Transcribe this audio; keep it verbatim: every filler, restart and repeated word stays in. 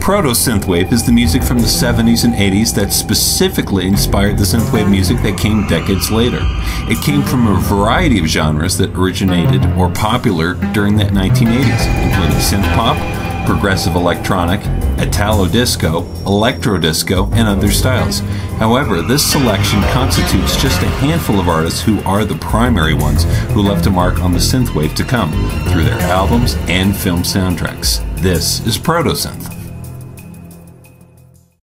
Proto-Synthwave is the music from the seventies and eighties that specifically inspired the synthwave music that came decades later. It came from a variety of genres that originated or popular during the nineteen eighties, including Synth Pop, progressive electronic, Italo-Disco, Electro-Disco, and other styles. However, this selection constitutes just a handful of artists who are the primary ones who left a mark on the synthwave to come through their albums and film soundtracks. This is Proto-Synth.